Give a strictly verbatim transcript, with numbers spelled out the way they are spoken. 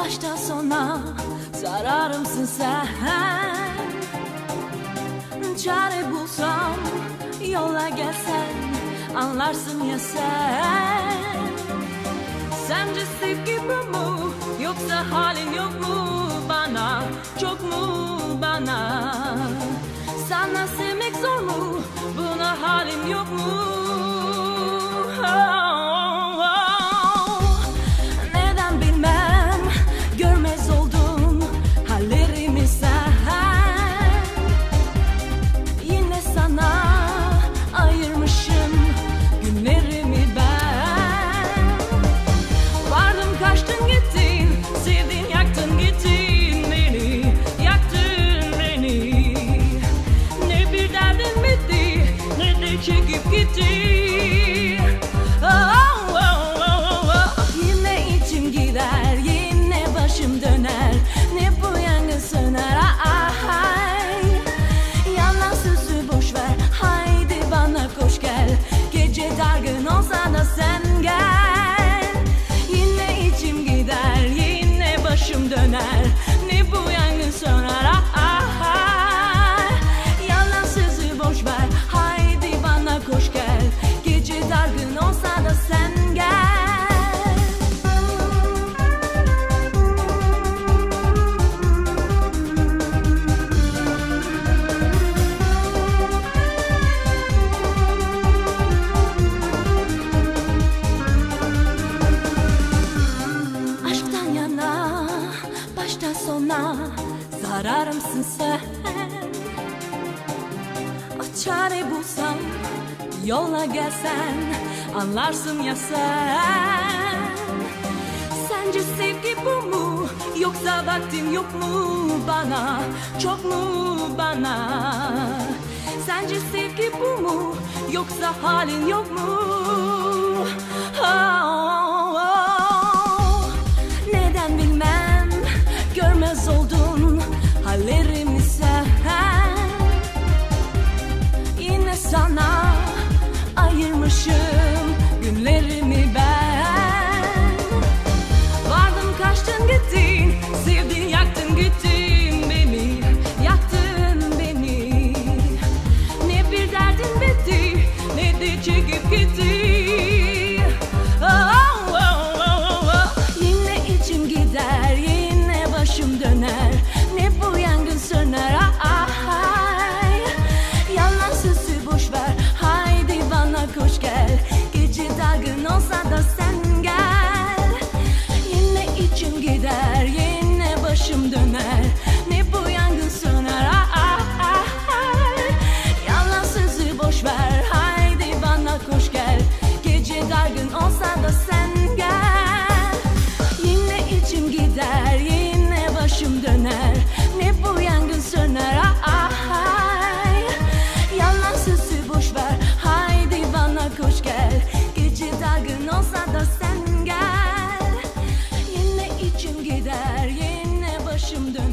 baştan sona zararımsın sen. Çare bulsam, yola gelsen, anlarsın ya sen. Sence sevgi bu mu, yoksa halin yok mu bana, çok mu bana? Sana sevmek zor mu, buna halim yok mu? Oh, oh. Neden bilmem, görmez oldun hallerimi sen. Yine sana ayırmışım günlerimi ben. Vardım kaçtın gittin, sevdin yaktın gittin beni, yaktın beni. Ne bir derdin bitti, ne de çekip gitti. Oh, oh, oh, oh. Yine içim gider, yine başım döner, ne bu yangın söner. Ah, ay. Yalan sözü boş ver, haydi bana koş gel. Gece dargın olsa da sen gel. Yine içim gider, yine başım döner, ne bu yangın söner. Ah, ah, ay. Yalan sözü boş ver, haydi bana koş gel. Gece dargın olsa da sen gel. Aşktan yana, baştan sona zararımsın sen. O çare bulsam, yola gelsen, anlarsın ya sen. Sence sevgi bu mu, yoksa vaktin yok mu bana, çok mu bana? Sence sevgi bu mu, yoksa halin yok mu? Oh, oh, oh. Neden bilmem, görmez oldun hallerimi sen. Yine sana ayırmışım günlerimi ben. Vardım kaçtın gittin, sevdin yaktın gittin beni, yaktın beni. Ne bir derdin bitti, ne de çekip gitti. Oh, oh, oh, oh. Yine içim gider, yine başım döner, ne bu yangın söner. Ah, ah, ay. Yalan sözü boş ver, haydi bana koş gel. Gece dargın olsa da sen gel. Yine içim gider, yine başım döner, ne bu yangın söner. Ah, ah, ah, ay. Yalan sözü boş ver, haydi bana koş gel. Gece dargın olsa da sen gel. Yine içim gider, yine başım döner, ne bu yangın söner. Ah, ah, ay. Yalan sözü boş ver, haydi bana koş gel. Gece dargın olsa da sen gel. Yine içim gider, yine başım döner.